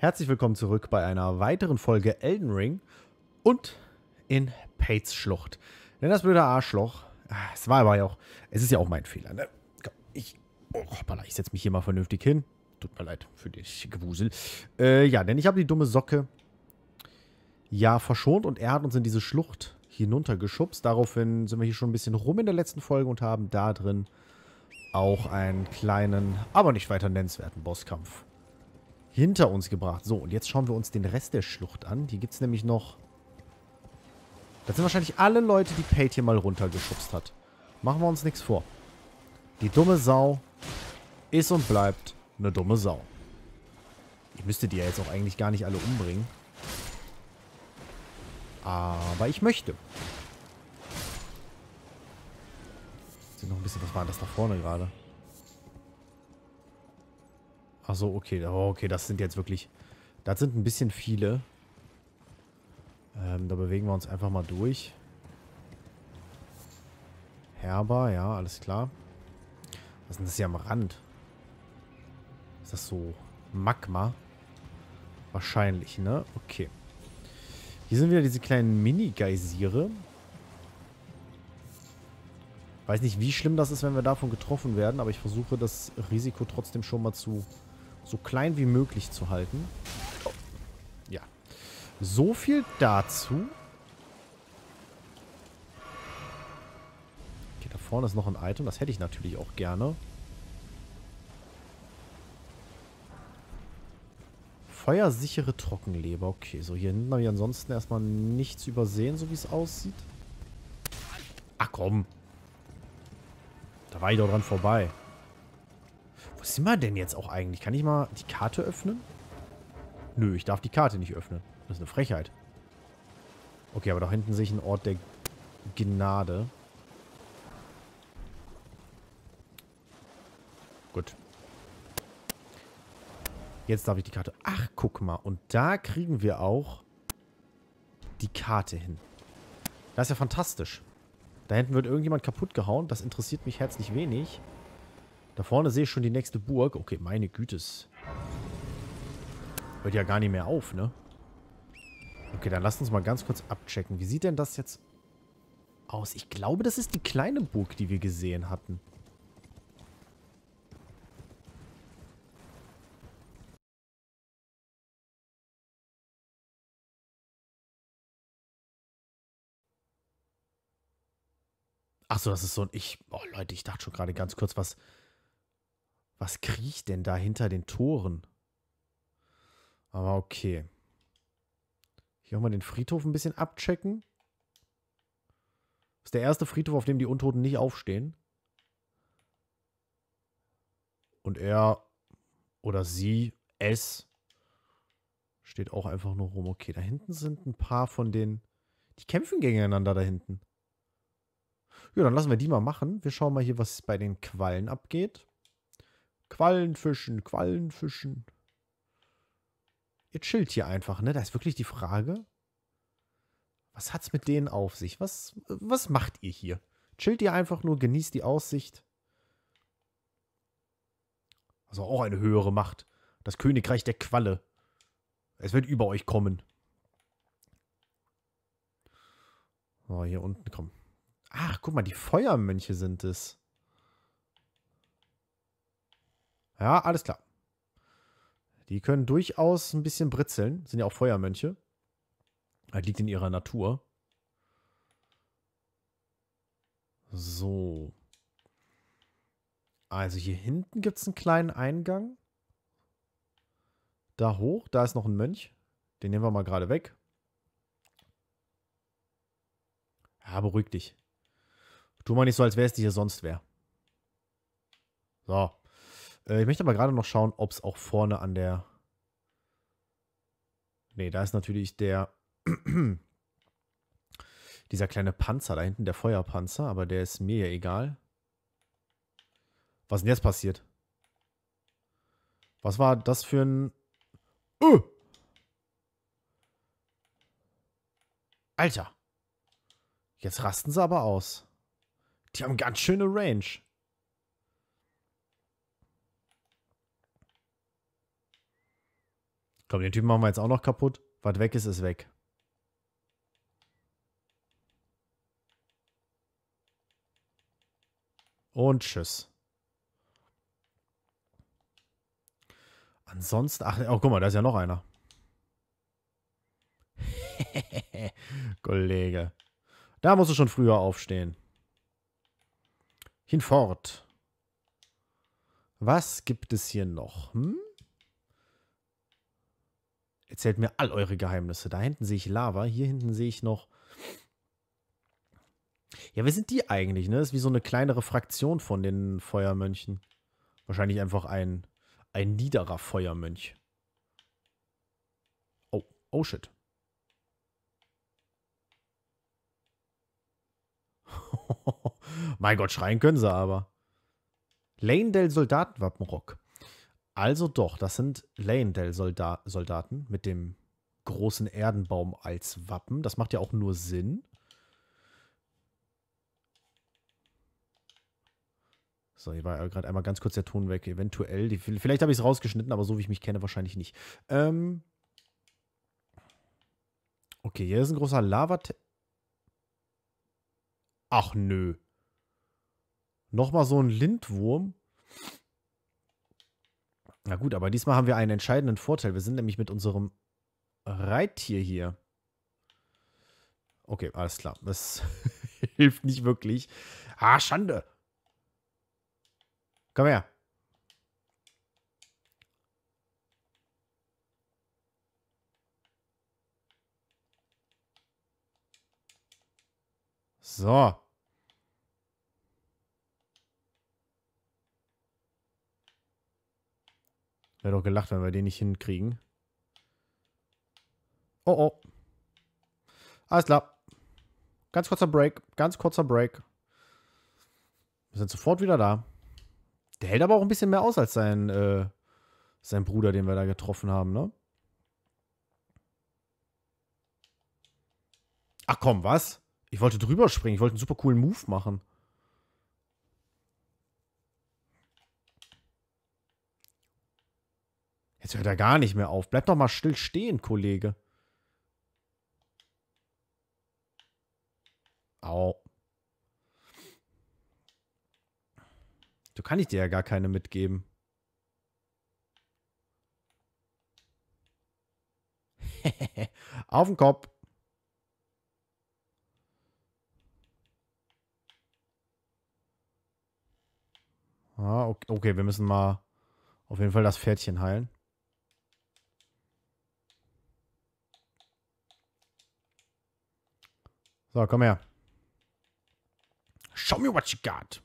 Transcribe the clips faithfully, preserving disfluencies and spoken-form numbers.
Herzlich willkommen zurück bei einer weiteren Folge Elden Ring und in Pates Schlucht. Denn das blöde Arschloch, es war aber ja auch, es ist ja auch mein Fehler, ne? Ich, oh, hoppala, ich setze mich hier mal vernünftig hin. Tut mir leid für das Gewusel. Äh, ja, denn ich habe die dumme Socke ja verschont und er hat uns in diese Schlucht hinuntergeschubst. Daraufhin sind wir hier schon ein bisschen rum in der letzten Folge und haben da drin auch einen kleinen, aber nicht weiter nennenswerten Bosskampf hinter uns gebracht. So, und jetzt schauen wir uns den Rest der Schlucht an. Hier gibt es nämlich noch... Das sind wahrscheinlich alle Leute, die Pate hier mal runtergeschubst hat. Machen wir uns nichts vor. Die dumme Sau ist und bleibt eine dumme Sau. Ich müsste die ja jetzt auch eigentlich gar nicht alle umbringen. Aber ich möchte. Sind noch ein bisschen... Was war das da vorne gerade? Ach so, okay. Oh, okay, das sind jetzt wirklich... Das sind ein bisschen viele. Ähm, da bewegen wir uns einfach mal durch. Herber, ja, alles klar. Was ist denn das hier am Rand? Ist das so Magma? Wahrscheinlich, ne? Okay. Hier sind wieder diese kleinen Mini-Geysire. Weiß nicht, wie schlimm das ist, wenn wir davon getroffen werden, aber ich versuche das Risiko trotzdem schon mal zu... so klein wie möglich zu halten. Oh. Ja. So viel dazu. Okay, da vorne ist noch ein Item. Das hätte ich natürlich auch gerne. Feuersichere Trockenleber. Okay, so hier hinten habe ich ansonsten erstmal nichts übersehen, so wie es aussieht. Ach komm. Da war ich doch dran vorbei. Wo sind wir denn jetzt auch eigentlich? Kann ich mal die Karte öffnen? Nö, ich darf die Karte nicht öffnen. Das ist eine Frechheit. Okay, aber da hinten sehe ich einen Ort der Gnade. Gut. Jetzt darf ich die Karte... Ach, guck mal. Und da kriegen wir auch die Karte hin. Das ist ja fantastisch. Da hinten wird irgendjemand kaputt gehauen. Das interessiert mich herzlich wenig. Da vorne sehe ich schon die nächste Burg. Okay, meine Güte. Hört ja gar nicht mehr auf, ne? Okay, dann lasst uns mal ganz kurz abchecken. Wie sieht denn das jetzt aus? Ich glaube, das ist die kleine Burg, die wir gesehen hatten. Achso, das ist so ein... Ich... Oh, Leute, ich dachte schon gerade ganz kurz, was... Was kriecht denn da hinter den Toren? Aber okay. Hier auch mal den Friedhof ein bisschen abchecken. Das ist der erste Friedhof, auf dem die Untoten nicht aufstehen. Und er oder sie, es, steht auch einfach nur rum. Okay, da hinten sind ein paar von den... Die kämpfen gegeneinander da hinten. Ja, dann lassen wir die mal machen. Wir schauen mal hier, was bei den Quallen abgeht. Quallenfischen, Quallenfischen. Ihr chillt hier einfach, ne? Da ist wirklich die Frage... Was hat's mit denen auf sich? Was, was macht ihr hier? Chillt ihr einfach nur, genießt die Aussicht? Also auch eine höhere Macht. Das Königreich der Qualle. Es wird über euch kommen. So, hier unten, komm. Ach, guck mal, die Feuermönche sind es. Ja, alles klar. Die können durchaus ein bisschen britzeln. Sind ja auch Feuermönche. Das liegt in ihrer Natur. So. Also hier hinten gibt es einen kleinen Eingang. Da hoch, da ist noch ein Mönch. Den nehmen wir mal gerade weg. Ja, beruhig dich. Tu mal nicht so, als wärst du hier sonst wer. So. Äh, ich möchte aber gerade noch schauen, ob es auch vorne an der... Nee, da ist natürlich der... Dieser kleine Panzer da hinten, der Feuerpanzer. Aber der ist mir ja egal. Was ist denn jetzt passiert? Was war das für ein... Uh! Alter. Jetzt rasten sie aber aus. Die haben ganz schöne Range. Komm, den Typen machen wir jetzt auch noch kaputt. Was weg ist, ist weg. Und tschüss. Ansonsten, ach, oh, guck mal, da ist ja noch einer. Kollege. Da musst du schon früher aufstehen. Hinfort. Was gibt es hier noch? Hm? Erzählt mir all eure Geheimnisse. Da hinten sehe ich Lava. Hier hinten sehe ich noch... Ja, wer sind die eigentlich, ne? Das ist wie so eine kleinere Fraktion von den Feuermönchen. Wahrscheinlich einfach ein, ein niederer Feuermönch. Oh, oh shit. Mein Gott, schreien können sie aber. Leyndell Soldatenwappenrock. Also doch, das sind Leyndell-Soldaten mit dem großen Erdenbaum als Wappen. Das macht ja auch nur Sinn. So, hier war gerade einmal ganz kurz der Ton weg. Eventuell. Die, vielleicht habe ich es rausgeschnitten, aber so wie ich mich kenne, wahrscheinlich nicht. Ähm okay, hier ist ein großer Lava... Ach nö. Nochmal so ein Lindwurm. Na gut, aber diesmal haben wir einen entscheidenden Vorteil. Wir sind nämlich mit unserem Reittier hier. Okay, alles klar. Das hilft nicht wirklich. Ah, Schande. Komm her. So. Wäre doch gelacht, wenn wir den nicht hinkriegen. Oh, oh. Alles klar. Ganz kurzer Break. Ganz kurzer Break. Wir sind sofort wieder da. Der hält aber auch ein bisschen mehr aus als sein, äh, sein Bruder, den wir da getroffen haben, ne? Ach komm, was? Ich wollte drüber springen. Ich wollte einen super coolen Move machen. Jetzt hört er gar nicht mehr auf. Bleib doch mal still stehen, Kollege. Au. So kann ich dir ja gar keine mitgeben. Auf den Kopf. Ah, okay, okay, wir müssen mal auf jeden Fall das Pferdchen heilen. So, komm her. Show me what you got.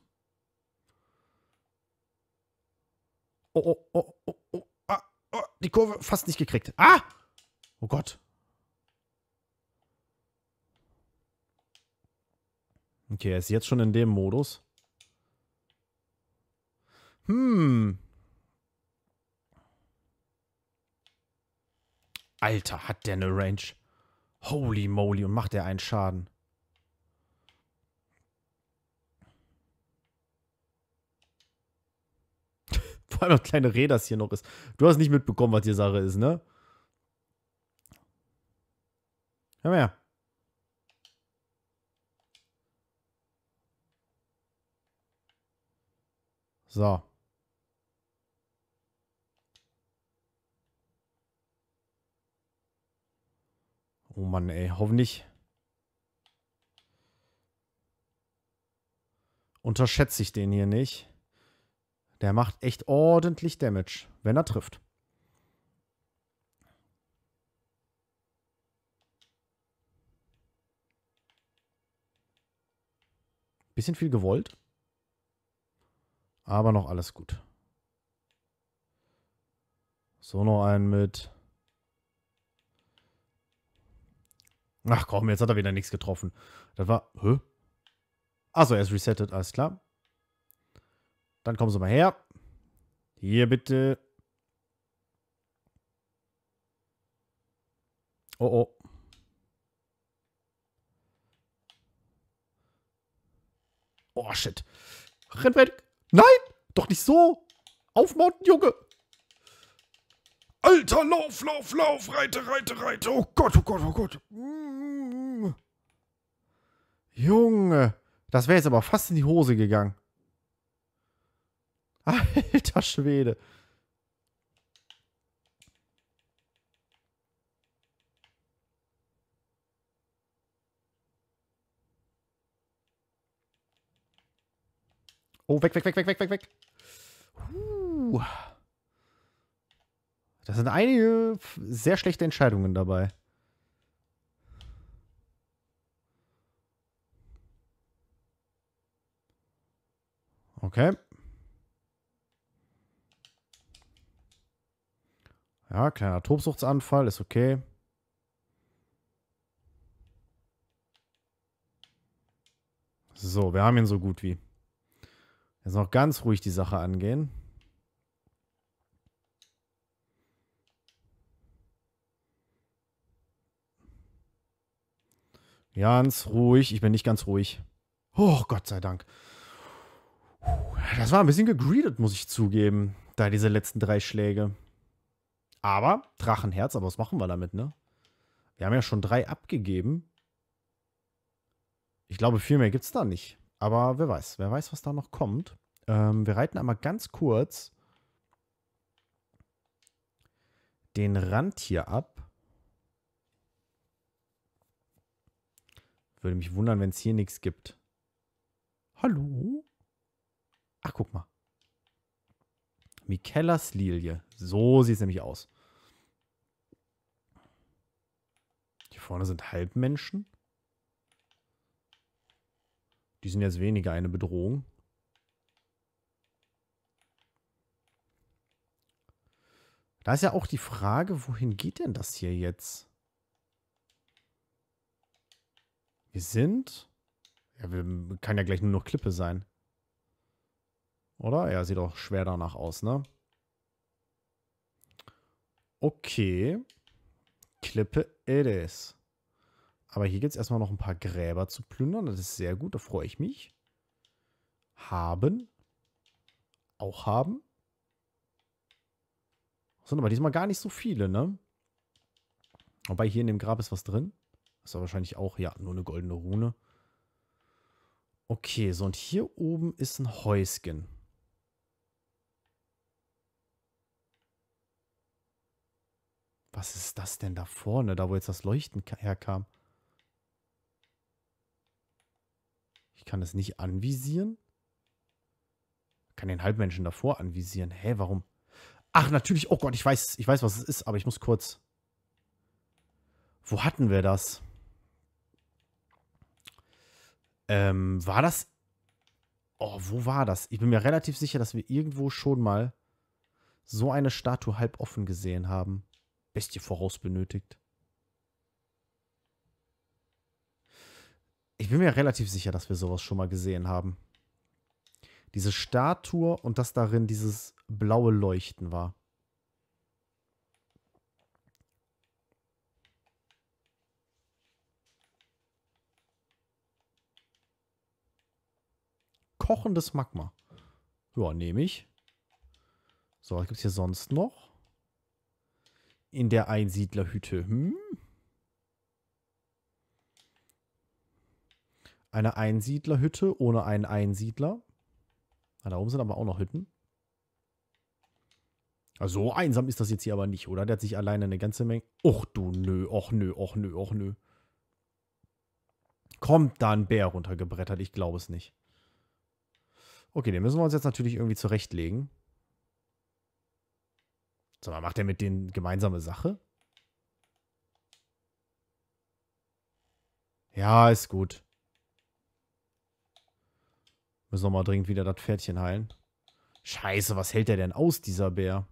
Oh, oh, oh, oh, oh. Ah, oh, die Kurve fast nicht gekriegt. Ah! Oh Gott. Okay, er ist jetzt schon in dem Modus. Hm. Alter, hat der eine Range. Holy moly, und macht der einen Schaden. Vor allem das kleine Reh, das hier noch ist. Du hast nicht mitbekommen, was die Sache ist, ne? Komm her. So. Oh Mann, ey. Hoffentlich unterschätze ich den hier nicht. Der macht echt ordentlich Damage, wenn er trifft. Bisschen viel gewollt. Aber noch alles gut. So, noch einen mit... Ach komm, jetzt hat er wieder nichts getroffen. Das war... Hä? Achso, er ist resettet, alles klar. Dann kommen Sie mal her. Hier bitte. Oh, oh. Oh, shit. Renn weg. Nein! Doch nicht so! Aufmounten, Junge! Alter, lauf, lauf, lauf, reite, reite, reite. Oh Gott, oh Gott, oh Gott. Mm. Junge, das wäre jetzt aber fast in die Hose gegangen. Alter Schwede. Oh, weg, weg, weg, weg, weg, weg, weg. Huh. Das sind einige sehr schlechte Entscheidungen dabei. Okay. Ja, kleiner Tobsuchtsanfall, ist okay. So, wir haben ihn so gut wie. Jetzt noch ganz ruhig die Sache angehen. Ganz ruhig. Ich bin nicht ganz ruhig. Oh, Gott sei Dank. Das war ein bisschen gegreedet, muss ich zugeben. Da diese letzten drei Schläge. Aber, Drachenherz, aber was machen wir damit, ne? Wir haben ja schon drei abgegeben. Ich glaube, viel mehr gibt es da nicht. Aber wer weiß. Wer weiß, was da noch kommt. Ähm, wir reiten einmal ganz kurz den Rand hier ab. Würde mich wundern, wenn es hier nichts gibt. Hallo? Ach, guck mal. Mikellas Lilie. So sieht es nämlich aus. Hier vorne sind Halbmenschen. Die sind jetzt weniger eine Bedrohung. Da ist ja auch die Frage, wohin geht denn das hier jetzt? Wir sind... Ja, wir, kann ja gleich nur noch Klippe sein. Oder? Ja, sieht auch schwer danach aus, ne? Okay. Klippe it is. Aber hier gibt es erstmal noch ein paar Gräber zu plündern. Das ist sehr gut, da freue ich mich. Haben. Auch haben. Das sind aber diesmal gar nicht so viele, ne? Wobei hier in dem Grab ist was drin. Das ist wahrscheinlich auch, ja, nur eine goldene Rune. Okay, so und hier oben ist ein Häuschen. Was ist das denn da vorne, da wo jetzt das Leuchten herkam? Ich kann das nicht anvisieren. Ich kann den Halbmenschen davor anvisieren. Hä, warum? Ach, natürlich. Oh Gott, ich weiß, ich weiß, was es ist, aber ich muss kurz... Wo hatten wir das? Ähm, war das... Oh, wo war das? Ich bin mir relativ sicher, dass wir irgendwo schon mal so eine Statue halb offen gesehen haben. Bestie voraus benötigt. Ich bin mir relativ sicher, dass wir sowas schon mal gesehen haben. Diese Statue und dass darin dieses blaue Leuchten war. Kochendes Magma. Ja, nehme ich. So, was gibt es hier sonst noch? In der Einsiedlerhütte. Hm? Eine Einsiedlerhütte ohne einen Einsiedler. Ah, da oben sind aber auch noch Hütten. Also so einsam ist das jetzt hier aber nicht, oder? Der hat sich alleine eine ganze Menge... Och du, nö, och nö, och nö, och nö. Kommt da ein Bär runtergebrettert? Ich glaube es nicht. Okay, den müssen wir uns jetzt natürlich irgendwie zurechtlegen. Sag mal, macht er mit denen gemeinsame Sache? Ja, ist gut. Müssen wir mal dringend wieder das Pferdchen heilen. Scheiße, was hält der denn aus, dieser Bär?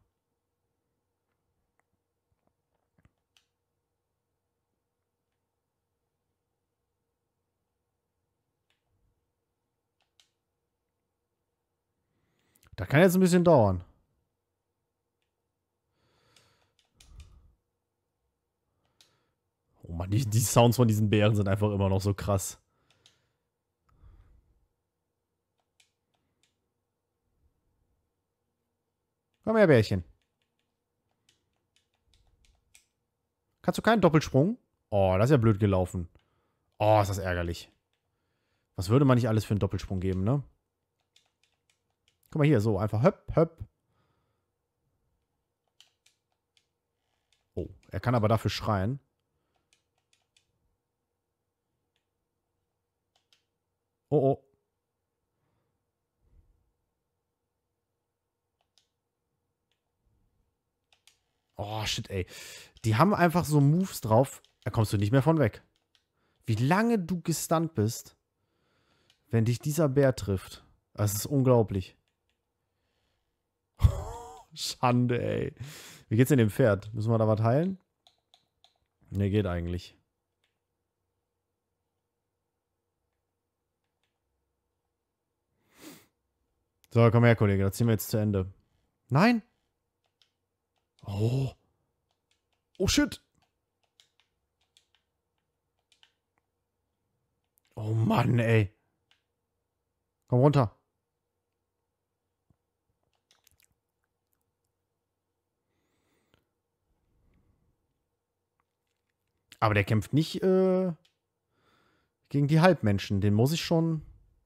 Das kann jetzt ein bisschen dauern. Oh Mann, die, die Sounds von diesen Bären sind einfach immer noch so krass. Komm her, Bärchen. Kannst du keinen Doppelsprung? Oh, das ist ja blöd gelaufen. Oh, ist das ärgerlich. Was würde man nicht alles für einen Doppelsprung geben, ne? Guck mal hier, so, einfach höpp, höpp. Oh, er kann aber dafür schreien. Oh, oh. Oh, shit, ey. Die haben einfach so Moves drauf. Da kommst du nicht mehr von weg. Wie lange du gestunt bist, wenn dich dieser Bär trifft. Das ist unglaublich. Schande, ey. Wie geht's denn dem Pferd? Müssen wir da was heilen? Ne, geht eigentlich. So, komm her, Kollege. Das ziehen wir jetzt zu Ende. Nein! Oh. Oh, shit. Oh, Mann, ey. Komm runter. Aber der kämpft nicht äh, gegen die Halbmenschen. Den muss ich schon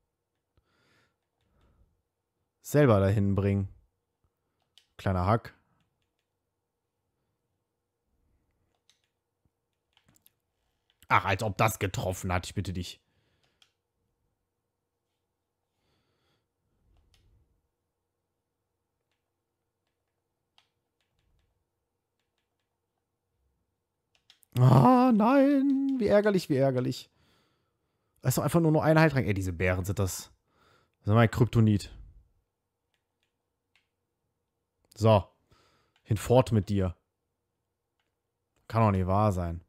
selber dahin bringen. Kleiner Hack. Ach, als ob das getroffen hat, ich bitte dich. Ah, nein. Wie ärgerlich, wie ärgerlich. Das ist doch einfach nur noch ein Heiltrank. Ey, diese Bären sind das. Das ist mein Kryptonit. So. Hinfort mit dir. Kann doch nicht wahr sein.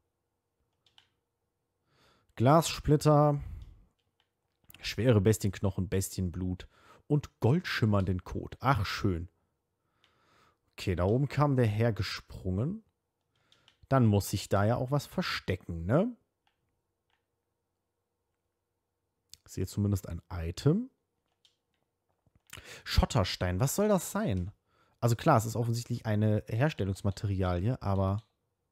Glassplitter. Schwere Bestienknochen, Bestienblut. Und goldschimmernden Kot. Ach, schön. Okay, da oben kam der Herr gesprungen. Dann muss sich da ja auch was verstecken, ne? Ich sehe zumindest ein Item. Schotterstein, was soll das sein? Also klar, es ist offensichtlich eine Herstellungsmaterialie, aber...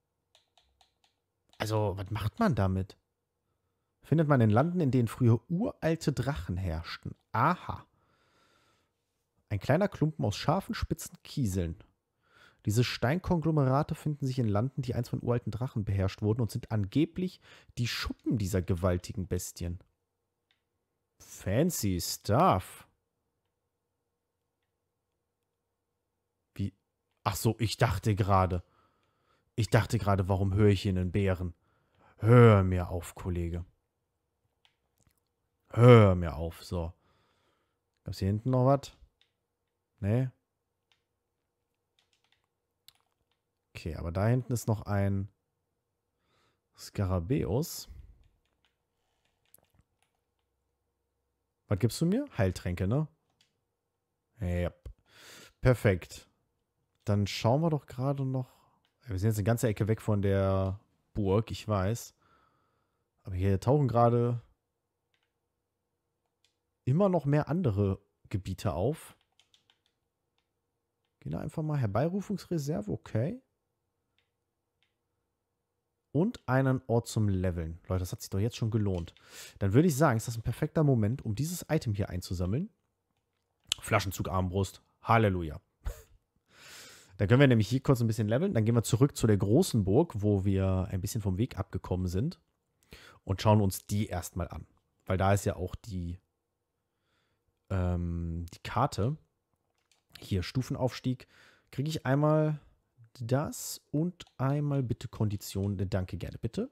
Also, was macht man damit? Findet man in Landen, in denen früher uralte Drachen herrschten. Aha. Ein kleiner Klumpen aus scharfen, spitzen Kieseln. Diese Steinkonglomerate finden sich in Landen, die einst von uralten Drachen beherrscht wurden und sind angeblich die Schuppen dieser gewaltigen Bestien. Fancy Stuff. Wie? Ach so, ich dachte gerade. Ich dachte gerade, warum höre ich hier einen Bären? Hör mir auf, Kollege. Hör mir auf, so. Gab's hier hinten noch was? Nee. Okay, aber da hinten ist noch ein Skarabäus. Was gibst du mir? Heiltränke, ne? Ja. Perfekt. Dann schauen wir doch gerade noch. Wir sind jetzt eine ganze Ecke weg von der Burg, ich weiß. Aber hier tauchen gerade immer noch mehr andere Gebiete auf. Gehen da einfach mal Herbeirufungsreserve, okay. Und einen Ort zum Leveln. Leute, das hat sich doch jetzt schon gelohnt. Dann würde ich sagen, ist das ein perfekter Moment, um dieses Item hier einzusammeln. Flaschenzug Armbrust. Halleluja. Dann können wir nämlich hier kurz ein bisschen leveln. Dann gehen wir zurück zu der großen Burg, wo wir ein bisschen vom Weg abgekommen sind. Und schauen uns die erstmal an. Weil da ist ja auch die, ähm, die Karte. Hier, Stufenaufstieg. Kriege ich einmal das und einmal bitte Kondition. Danke, gerne, bitte.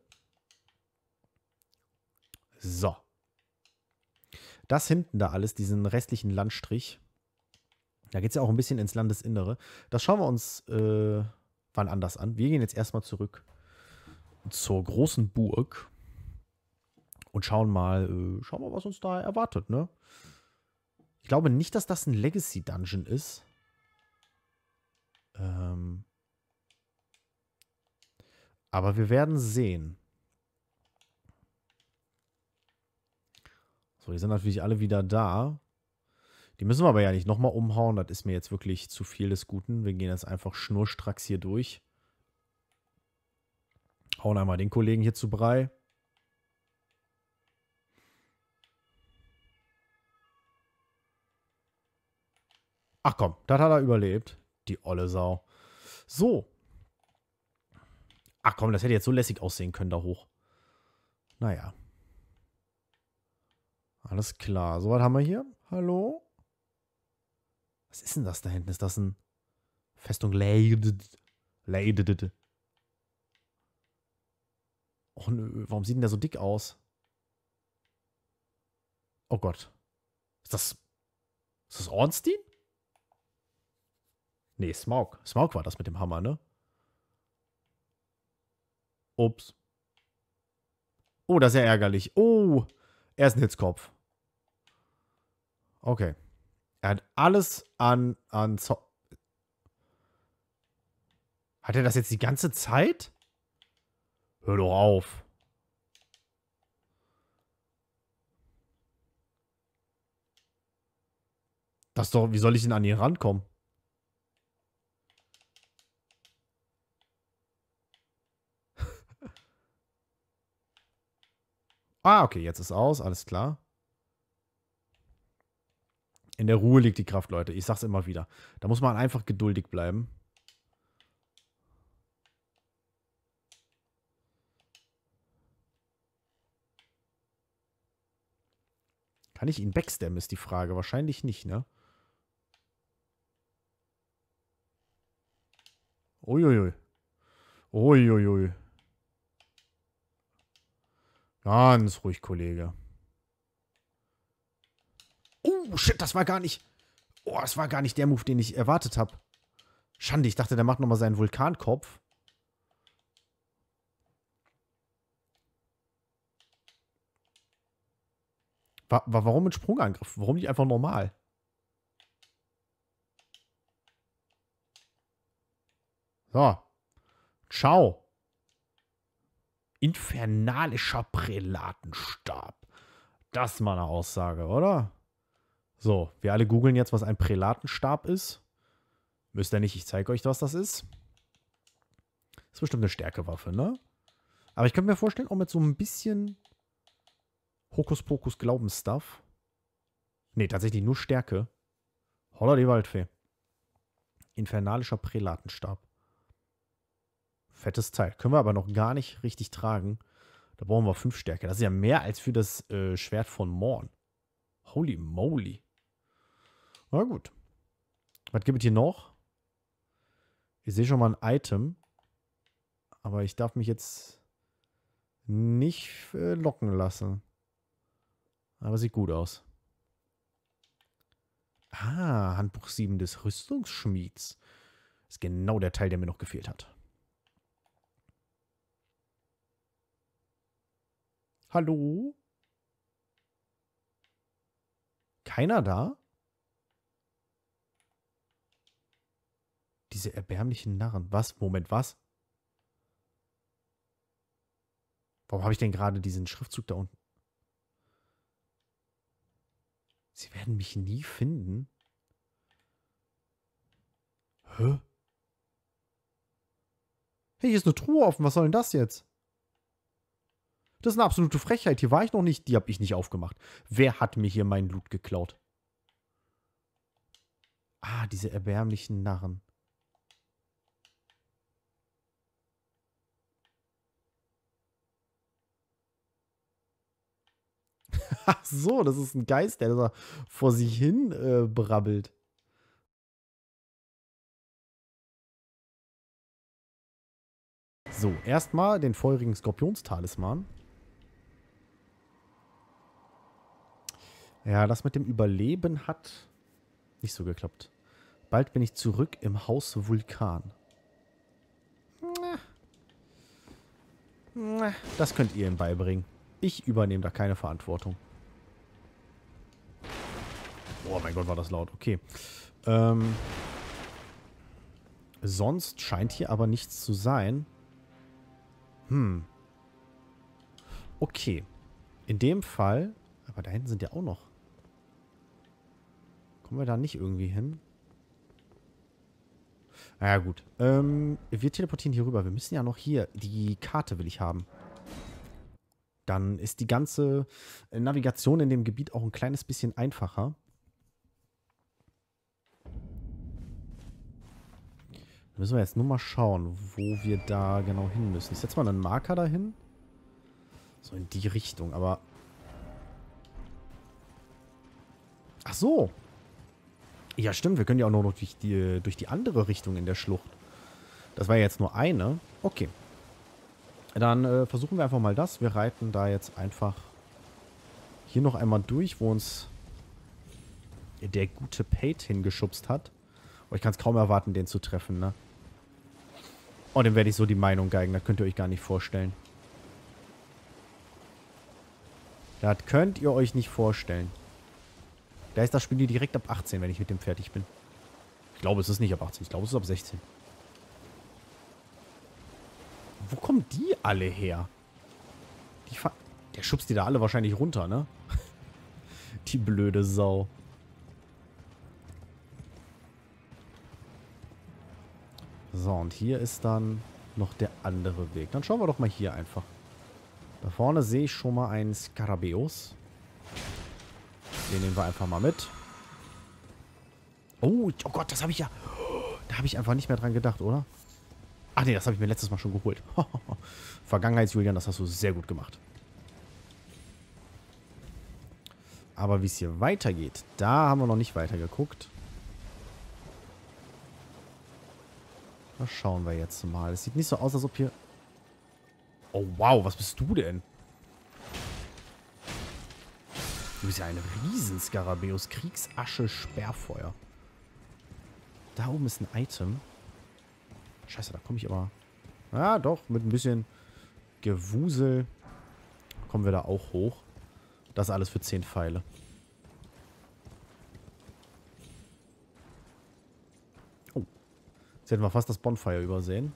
So. Das hinten da alles, diesen restlichen Landstrich. Da geht es ja auch ein bisschen ins Landesinnere. Das schauen wir uns äh, wann anders an. Wir gehen jetzt erstmal zurück zur großen Burg. Und schauen mal, äh, schauen mal, was uns da erwartet, ne? Ich glaube nicht, dass das ein Legacy-Dungeon ist. Ähm... Aber wir werden sehen. So, die sind natürlich alle wieder da. Die müssen wir aber ja nicht nochmal umhauen. Das ist mir jetzt wirklich zu viel des Guten. Wir gehen jetzt einfach schnurstracks hier durch. Hauen einmal den Kollegen hier zu Brei. Ach komm, das hat er überlebt. Die olle Sau. So. Ach komm, das hätte jetzt so lässig aussehen können da hoch. Naja. Alles klar. So, was haben wir hier? Hallo? Was ist denn das da hinten? Ist das ein Festung Leidet? Leidet. Och nö, warum sieht denn der so dick aus? Oh Gott. Ist das... Ist das Ornstein? Nee, Smaug. Smaug war das mit dem Hammer, ne? Ups. Oh, das ist ja ärgerlich. Oh, er ist ein Hitzkopf. Okay. Er hat alles an... an Zo Hat er das jetzt die ganze Zeit? Hör doch auf. Das doch... Wie soll ich denn an ihn rankommen? Ah, okay, jetzt ist aus. Alles klar. In der Ruhe liegt die Kraft, Leute. Ich sag's immer wieder. Da muss man einfach geduldig bleiben. Kann ich ihn backstabben, ist die Frage. Wahrscheinlich nicht, ne? Uiuiui. Uiuiui. Ganz ruhig, Kollege. Oh, shit, das war gar nicht... Oh, das war gar nicht der Move, den ich erwartet habe. Schande, ich dachte, der macht nochmal seinen Vulkankopf. Wa wa warum mit Sprungangriff? Warum nicht einfach normal? So. Ciao. Infernalischer Prälatenstab. Das ist mal eine Aussage, oder? So, wir alle googeln jetzt, was ein Prälatenstab ist. Müsst ihr nicht, ich zeige euch, was das ist. Ist bestimmt eine Stärkewaffe, ne? Aber ich könnte mir vorstellen, auch mit so ein bisschen Hokuspokus-Glaubensstuff. Ne, tatsächlich nur Stärke. Holla die Waldfee. Infernalischer Prälatenstab. Fettes Teil. Können wir aber noch gar nicht richtig tragen. Da brauchen wir fünf Stärke. Das ist ja mehr als für das äh, Schwert von Morn. Holy moly. Na gut. Was gibt es hier noch? Ich sehe schon mal ein Item. Aber ich darf mich jetzt nicht äh, locken lassen. Aber sieht gut aus. Ah, Handbuch sieben des Rüstungsschmieds. Ist genau der Teil, der mir noch gefehlt hat. Hallo? Keiner da? Diese erbärmlichen Narren. Was? Moment, was? Warum habe ich denn gerade diesen Schriftzug da unten? Sie werden mich nie finden. Hä? Hey, hier ist eine Truhe offen. Was soll denn das jetzt? Das ist eine absolute Frechheit. Hier war ich noch nicht. Die habe ich nicht aufgemacht. Wer hat mir hier meinen Loot geklaut? Ah, diese erbärmlichen Narren. Ach so, das ist ein Geist, der da vor sich hin äh, brabbelt. So, erstmal den feurigen Skorpionstalisman. Ja, das mit dem Überleben hat nicht so geklappt. Bald bin ich zurück im Haus Vulkan. Das könnt ihr ihm beibringen. Ich übernehme da keine Verantwortung. Oh mein Gott, war das laut. Okay. Ähm, sonst scheint hier aber nichts zu sein. Hm. Okay. In dem Fall... Aber da hinten sind ja auch noch... Kommen wir da nicht irgendwie hin? Naja, gut. Ähm, wir teleportieren hier rüber. Wir müssen ja noch hier. Die Karte will ich haben. Dann ist die ganze Navigation in dem Gebiet auch ein kleines bisschen einfacher. Da müssen wir jetzt nur mal schauen, wo wir da genau hin müssen. Ich setze mal einen Marker dahin. So in die Richtung, aber... Ach so. Ja, stimmt. Wir können ja auch noch durch die, durch die andere Richtung in der Schlucht. Das war ja jetzt nur eine. Okay. Dann äh, versuchen wir einfach mal das. Wir reiten da jetzt einfach hier noch einmal durch, wo uns der gute Pate hingeschubst hat. Aber ich kann es kaum erwarten, den zu treffen, ne? Oh, dem werde ich so die Meinung geigen. Das könnt ihr euch gar nicht vorstellen. Das könnt ihr euch nicht vorstellen. Da ist das Spiel direkt ab achtzehn, wenn ich mit dem fertig bin. Ich glaube, es ist nicht ab achtzehn. Ich glaube, es ist ab sechzehn. Wo kommen die alle her? Die Fa Der schubst die da alle wahrscheinlich runter, ne? Die blöde Sau. So, und hier ist dann noch der andere Weg. Dann schauen wir doch mal hier einfach. Da vorne sehe ich schon mal einen Skarabäus. Den nehmen wir einfach mal mit. Oh, oh Gott, das habe ich ja... Da habe ich einfach nicht mehr dran gedacht, oder? Ach nee, das habe ich mir letztes Mal schon geholt. Vergangenheits-Julian, das hast du sehr gut gemacht. Aber wie es hier weitergeht, da haben wir noch nicht weiter geguckt. Da schauen wir jetzt mal. Es sieht nicht so aus, als ob hier... Oh, wow, was bist du denn? Du bist ja ein Riesenskarabäus. Kriegsasche, Sperrfeuer. Da oben ist ein Item. Scheiße, da komme ich aber... Ja, doch, mit ein bisschen Gewusel kommen wir da auch hoch. Das alles für zehn Pfeile. Oh. Jetzt hätten wir fast das Bonfire übersehen.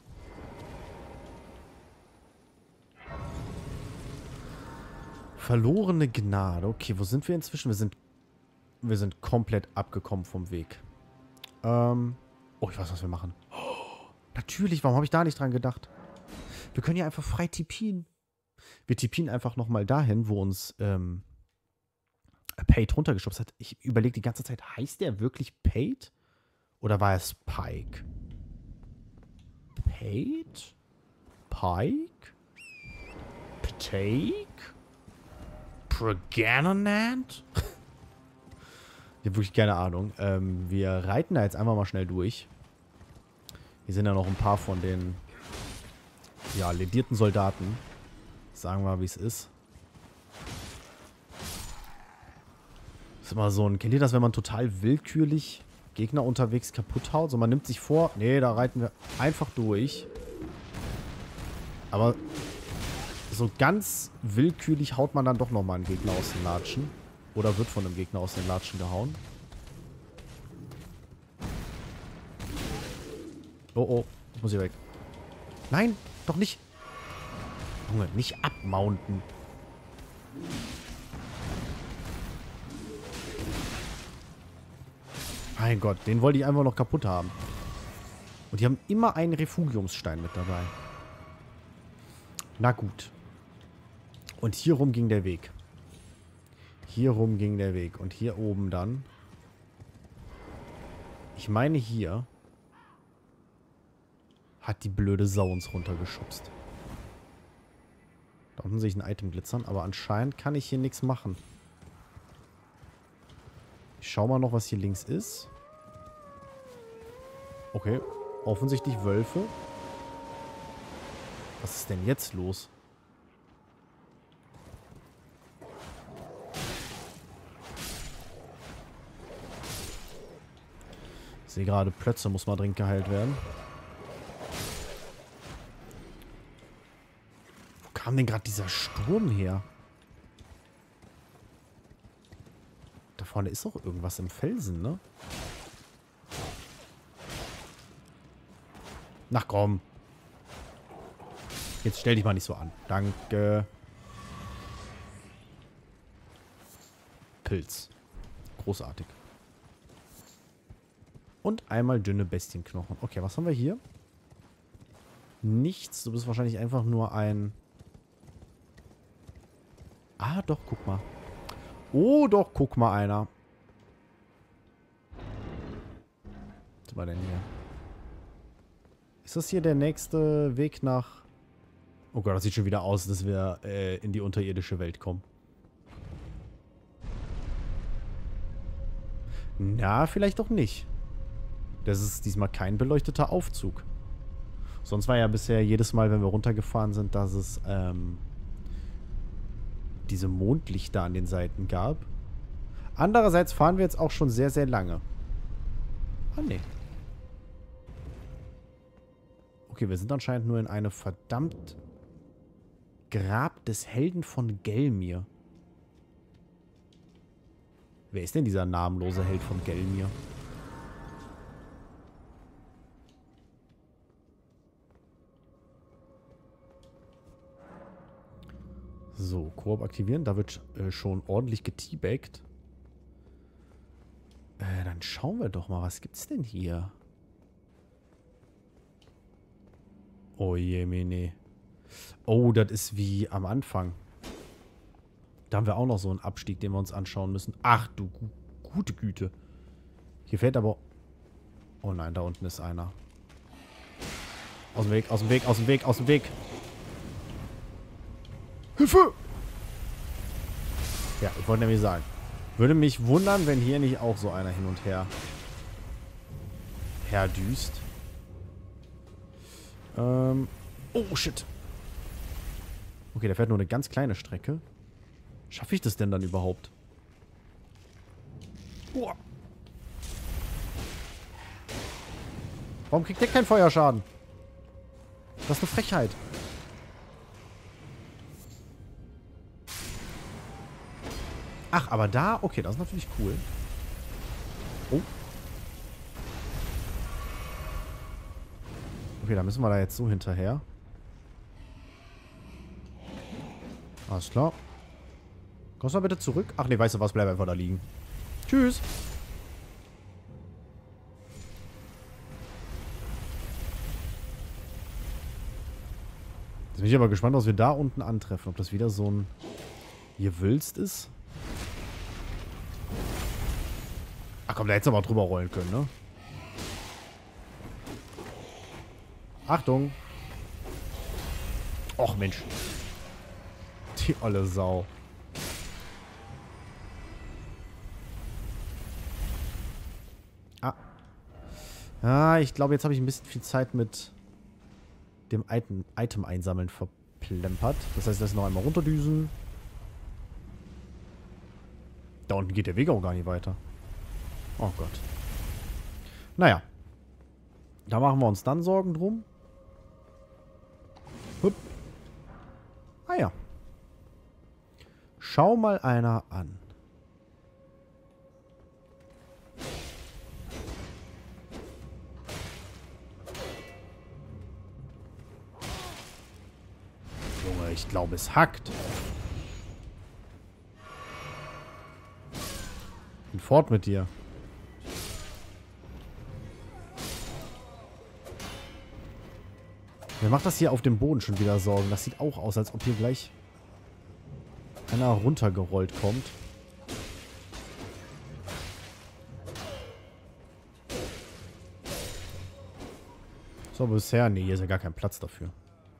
Verlorene Gnade. Okay, wo sind wir inzwischen? Wir sind, wir sind komplett abgekommen vom Weg. Ähm... Oh, ich weiß, was wir machen. Natürlich, warum habe ich da nicht dran gedacht? Wir können ja einfach frei tippien. Wir tippien einfach nochmal dahin, wo uns ähm, Pate runtergeschubst hat. Ich überlege die ganze Zeit, heißt der wirklich Pate? Oder war es Pike? Pate? Pike? Patake? Preganonant? Ich habe wirklich keine Ahnung. Ähm, wir reiten da jetzt einfach mal schnell durch. Hier sind ja noch ein paar von den ja, ledierten Soldaten. Sagen wir mal, wie es ist. Ist immer so ein... Kennt ihr das, wenn man total willkürlich Gegner unterwegs kaputt haut? So, man nimmt sich vor... Nee, da reiten wir einfach durch. Aber so ganz willkürlich haut man dann doch nochmal einen Gegner aus den Latschen. Oder wird von einem Gegner aus den Latschen gehauen. Oh, oh. Ich muss hier weg. Nein, doch nicht. Junge, nicht abmounten. Mein Gott, den wollte ich einfach noch kaputt haben. Und die haben immer einen Refugiumsstein mit dabei. Na gut. Und hier rum ging der Weg. Hier rum ging der Weg. Und hier oben dann. Ich meine hier hat die blöde Sau uns runtergeschubst. Da unten sehe ich ein Item glitzern, aber anscheinend kann ich hier nichts machen. Ich schau mal noch, was hier links ist. Okay, offensichtlich Wölfe. Was ist denn jetzt los? Ich sehe gerade, Plötze muss mal dringend geheilt werden. Wo kam denn gerade dieser Sturm her? Da vorne ist doch irgendwas im Felsen, ne? Na komm. Jetzt stell dich mal nicht so an. Danke. Pilz. Großartig. Und einmal dünne Bestienknochen. Okay, was haben wir hier? Nichts. Du bist wahrscheinlich einfach nur ein... Ah, doch, guck mal. Oh, doch, guck mal einer. Was war denn hier? Ist das hier der nächste Weg nach... Oh Gott, das sieht schon wieder aus, dass wir äh, in die unterirdische Welt kommen. Na, vielleicht doch nicht. Das ist diesmal kein beleuchteter Aufzug. Sonst war ja bisher jedes Mal, wenn wir runtergefahren sind, dass es ähm, diese Mondlichter an den Seiten gab. Andererseits fahren wir jetzt auch schon sehr, sehr lange. Ah, nee. Okay, wir sind anscheinend nur in eine verdammt... Grab des Helden von Gelmir. Wer ist denn dieser namenlose Held von Gelmir? So, Koop aktivieren. Da wird äh, schon ordentlich geteabagt. Äh, dann schauen wir doch mal, was gibt's denn hier? Oh je, Mene. Oh, das ist wie am Anfang. Da haben wir auch noch so einen Abstieg, den wir uns anschauen müssen. Ach du gu gute Güte. Hier fährt aber... Oh nein, da unten ist einer. Aus dem Weg, aus dem Weg, aus dem Weg, aus dem Weg. Hilfe! Ja, ich wollte nämlich sagen. Würde mich wundern, wenn hier nicht auch so einer hin und her herdüst. Ähm... Oh, shit. Okay, der fährt nur eine ganz kleine Strecke. Schaffe ich das denn dann überhaupt? Boah. Warum kriegt der keinen Feuerschaden? Das ist eine Frechheit. Ach, aber da... Okay, das ist natürlich cool. Oh. Okay, da müssen wir da jetzt so hinterher. Alles klar. Kommst du mal bitte zurück? Ach nee, weißt du was? Bleib einfach da liegen. Tschüss. Jetzt bin ich aber gespannt, was wir da unten antreffen. Ob das wieder so ein Gewülst ist. Ach komm, da hättest du mal drüber rollen können, ne? Achtung. Och, Mensch. Die olle Sau. Ah. Ah, ich glaube, jetzt habe ich ein bisschen viel Zeit mit dem Item, Item einsammeln verplempert. Das heißt, lass noch einmal runterdüsen. Da unten geht der Weg auch gar nicht weiter. Oh Gott. Naja. Da machen wir uns dann Sorgen drum. Hup. Ah ja. Schau mal einer an. Junge, ich glaube, es hackt. Und fort mit dir. Wer macht das hier auf dem Boden schon wieder Sorgen? Das sieht auch aus, als ob hier gleich einer runtergerollt kommt. So, bisher... Nee, hier ist ja gar kein Platz dafür.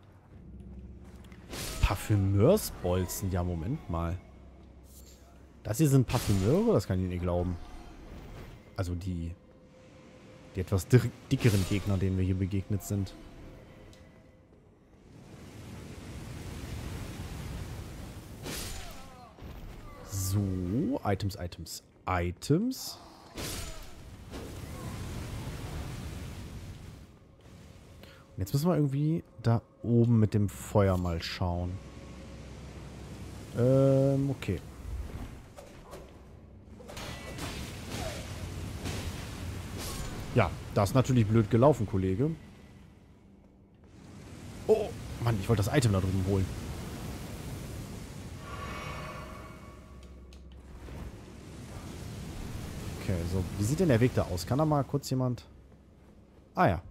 Parfümeursbolzen? Ja, Moment mal. Das hier sind Parfümeure? Das kann ich nicht glauben. Also die... Die etwas dickeren Gegner, denen wir hier begegnet sind. So, Items, Items, Items. Und jetzt müssen wir irgendwie da oben mit dem Feuer mal schauen. Ähm, okay. Ja, das ist natürlich blöd gelaufen, Kollege. Oh, Mann, ich wollte das Item da drüben holen. Okay, so. Wie sieht denn der Weg da aus? Kann da mal kurz jemand... Ah ja.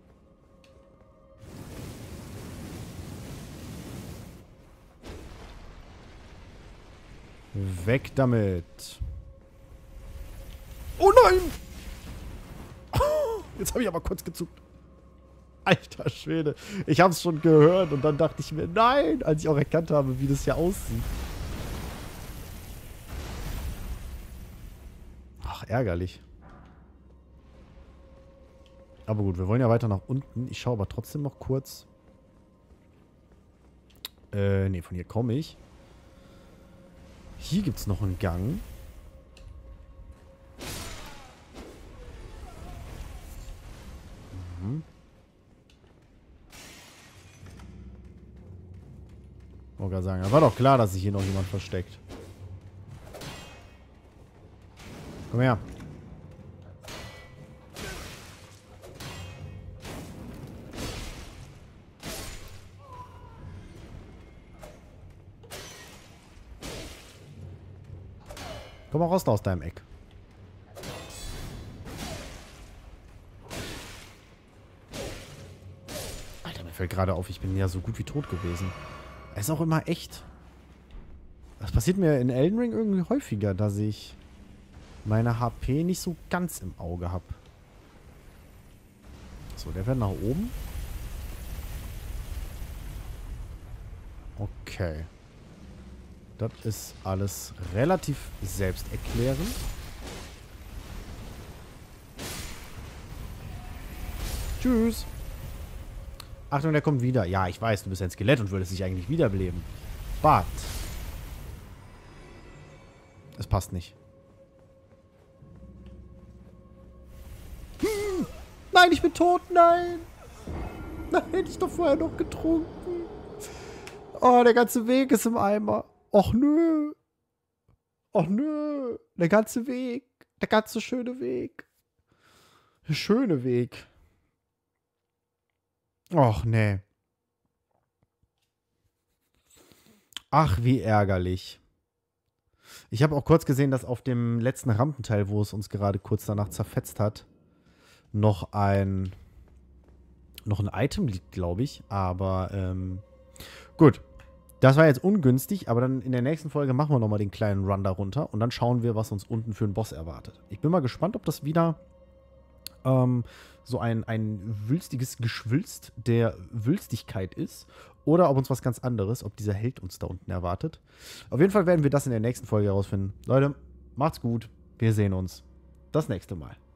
Weg damit. Oh nein! Jetzt habe ich aber kurz gezuckt. Alter Schwede. Ich habe es schon gehört und dann dachte ich mir, nein, als ich auch erkannt habe, wie das hier aussieht. Ach, ärgerlich. Aber gut, wir wollen ja weiter nach unten. Ich schaue aber trotzdem noch kurz. Äh, nee, von hier komme ich. Hier gibt es noch einen Gang. Mhm. Ich wollte gerade sagen, da war doch klar, dass sich hier noch jemand versteckt. Komm her. Komm mal raus da aus deinem Eck. Alter, mir fällt gerade auf, ich bin ja so gut wie tot gewesen. Es ist auch immer echt. Das passiert mir in Elden Ring irgendwie häufiger, dass ich meine H P nicht so ganz im Auge habe. So, der fährt nach oben. Okay. Das ist alles relativ selbsterklärend. Tschüss. Achtung, der kommt wieder. Ja, ich weiß, du bist ein Skelett und würdest dich eigentlich wiederbeleben. But. Es passt nicht. Hm. Nein, ich bin tot. Nein. Nein, hätte ich doch vorher noch getrunken. Oh, der ganze Weg ist im Eimer. Och nö. Och nö. Der ganze Weg. Der ganze schöne Weg. Der schöne Weg. Och nee. Ach, wie ärgerlich. Ich habe auch kurz gesehen, dass auf dem letzten Rampenteil, wo es uns gerade kurz danach zerfetzt hat, noch ein noch ein Item liegt, glaube ich. Aber ähm, gut. Das war jetzt ungünstig, aber dann in der nächsten Folge machen wir nochmal den kleinen Run da runter und dann schauen wir, was uns unten für einen Boss erwartet. Ich bin mal gespannt, ob das wieder ähm, so ein, ein wülstiges Geschwülst der Wülstigkeit ist oder ob uns was ganz anderes, ob dieser Held uns da unten erwartet. Auf jeden Fall werden wir das in der nächsten Folge herausfinden. Leute, macht's gut. Wir sehen uns das nächste Mal.